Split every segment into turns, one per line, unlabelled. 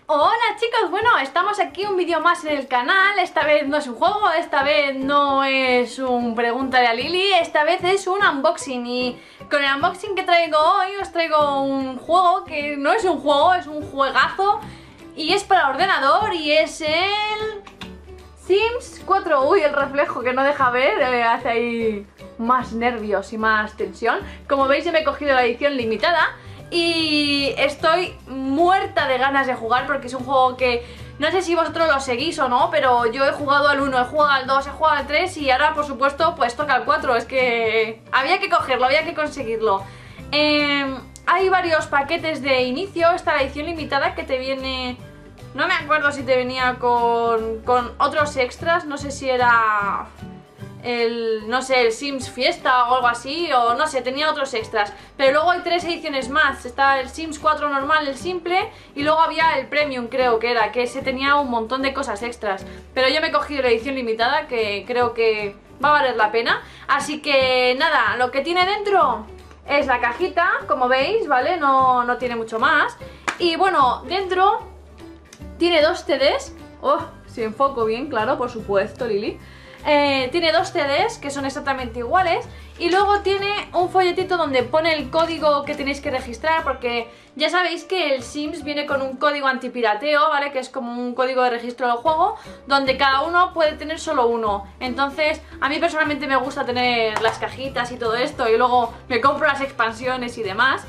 Hola chicos, bueno, estamos aquí un vídeo más en el canal. Esta vez no es un juego, esta vez no es un pregúntale a Lili, esta vez es un unboxing. Y con el unboxing que traigo hoy os traigo un juego que no es un juego, es un juegazo. Y es para ordenador y es el Sims 4. Uy, el reflejo que no deja ver, hace ahí más nervios y más tensión. Como veis yo me he cogido la edición limitada y estoy muerta de ganas de jugar porque es un juego que no sé si vosotros lo seguís o no, pero yo he jugado al 1, he jugado al 2, he jugado al 3 y ahora por supuesto pues toca al 4. Es que había que cogerlo, había que conseguirlo. Hay varios paquetes de inicio. Está la edición limitada que te viene... No me acuerdo si te venía con otros extras, no sé si era el Sims Fiesta o algo así, o no sé, tenía otros extras. Pero luego hay 3 ediciones más, está el Sims 4 normal, el simple, y luego había el Premium, creo que era, que ese tenía un montón de cosas extras. Pero yo me he cogido la edición limitada, que creo que va a valer la pena. Así que nada, lo que tiene dentro es la cajita, como veis, ¿vale? No tiene mucho más. Y bueno, dentro tiene 2 CDs. Oh, si enfoco bien, claro, por supuesto, Lili. Tiene 2 CDs que son exactamente iguales. Y luego tiene un folletito donde pone el código que tenéis que registrar, porque ya sabéis que el Sims viene con un código antipirateo, ¿vale? Que es como un código de registro del juego, donde cada uno puede tener solo uno. Entonces, a mí personalmente me gusta tener las cajitas y todo esto, y luego me compro las expansiones y demás.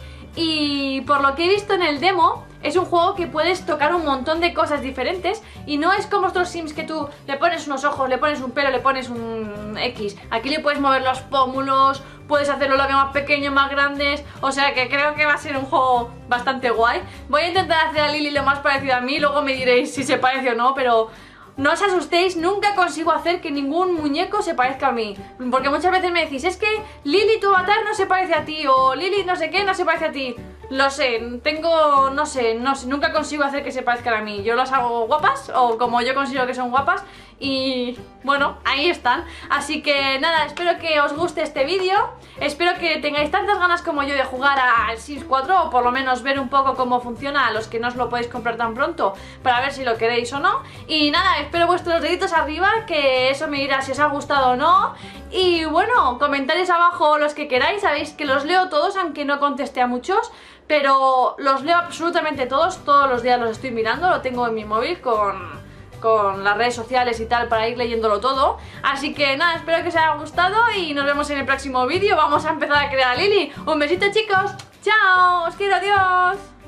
Y por lo que he visto en el demo, es un juego que puedes tocar un montón de cosas diferentes y no es como otros Sims que tú le pones unos ojos, le pones un pelo, le pones un X. Aquí le puedes mover los pómulos, puedes hacerlo lo que más pequeños, más grandes, o sea que creo que va a ser un juego bastante guay. Voy a intentar hacer a Lili lo más parecido a mí, luego me diréis si se parece o no, pero... no os asustéis, nunca consigo hacer que ningún muñeco se parezca a mí. Porque muchas veces me decís, es que Lili tu avatar no se parece a ti, o Lili no sé qué no se parece a ti. Lo sé, no sé, nunca consigo hacer que se parezcan a mí. Yo las hago guapas, o como yo considero que son guapas, y bueno, ahí están. Así que nada, espero que os guste este vídeo. Espero que tengáis tantas ganas como yo de jugar al Sims 4, o por lo menos ver un poco cómo funciona a los que no os lo podéis comprar tan pronto, para ver si lo queréis o no. Y nada, espero vuestros deditos arriba, que eso me dirá si os ha gustado o no. Y bueno, comentarios abajo los que queráis, sabéis que los leo todos, aunque no contesté a muchos, pero los leo absolutamente todos los días los estoy mirando, lo tengo en mi móvil con las redes sociales y tal para ir leyéndolo todo. Así que nada, espero que os haya gustado y nos vemos en el próximo vídeo. Vamos a empezar a crear a Lili. Un besito chicos, chao, os quiero, adiós.